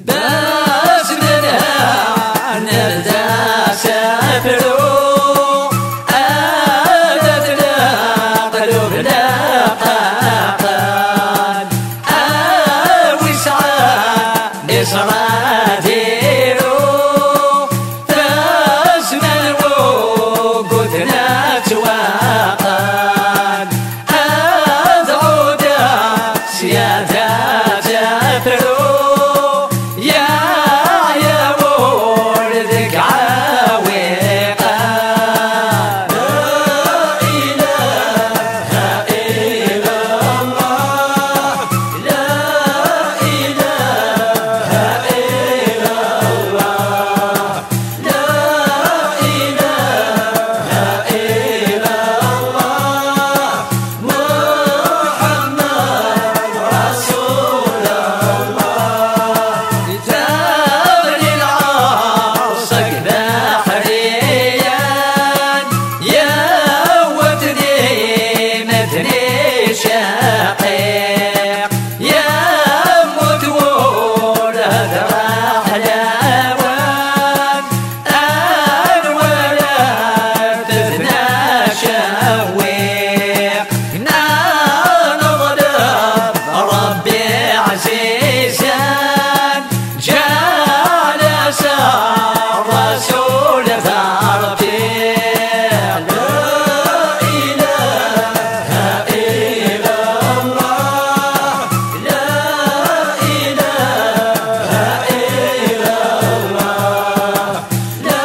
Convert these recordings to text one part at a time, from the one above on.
بس منها نبدا سافروا آدتنا قلوبنا قاقان وسعى نصرى ديروا فاسنا وقودنا تواقان أذعودا سيادة سافروا يا ولدك عاوقان لا إله إلا الله لا إله إلا الله لا إله إلا الله محمد رسول الله كتاب للعاصق بحريا يا وطني مدني شقيق يا مدور هذا حلاوان ولا تثنى شويق نظلم ربي عزيزا جالس الرسول ثرفيع لا إله إلا الله لا إله إلا الله لا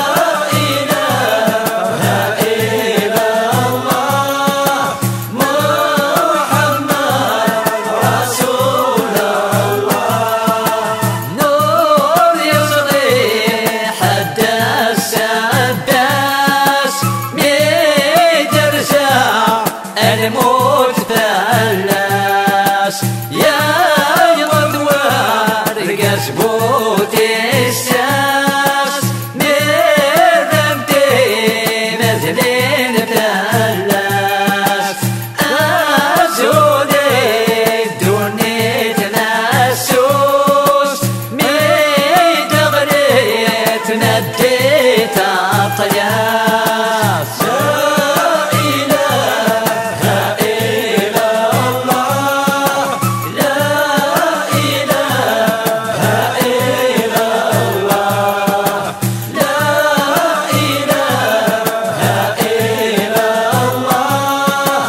إله إلا الله محمد رسول الله نور يصلح الدس الدس ميدرسا الموت فلاس يا غدوار قسبوت الساس مرمتي مثلين فلاس أزودي الدنيا تنسوس ميد غريت نديت الطياس لا إله إلا الله لا إله إلا الله لا إله إلا الله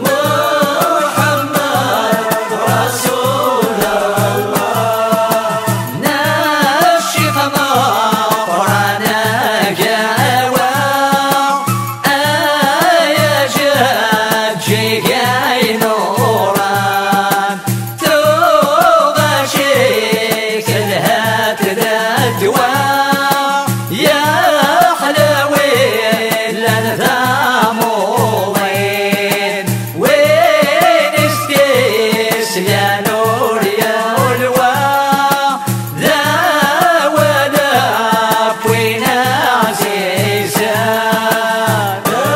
محمد رسول الله نشف مطرنا جوا يا جاي نوران تغشيك الهات الدواء يا حلاوين لنا موضين وين استيس يا نور يا ولوا ذا ولا وين عزيزا لا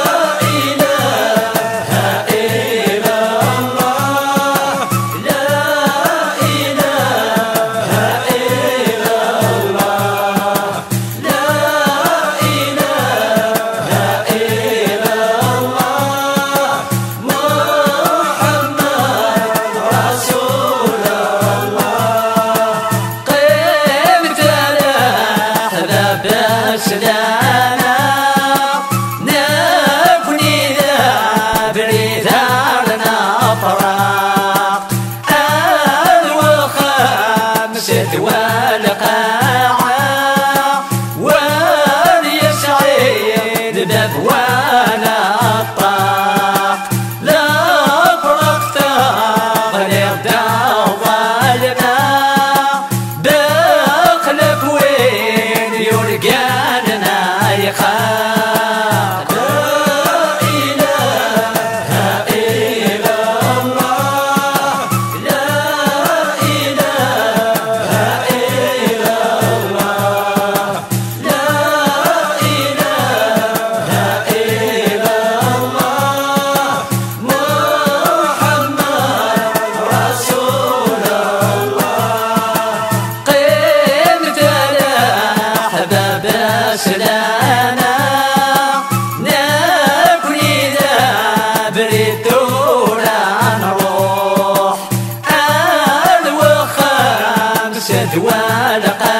إله إلا الله لا إله إلا الله لا إله إلا الله محمد رسول الله قيمت الأحباب سلانا نبني ذا بريدارنا أفراق الوخمسة والقاعة واليسعيد بأبوانا الطاق لا فرقت غليظ ظالما بخلف وين يلقانا يخاق لا إله إلا الله لا إله شد ولا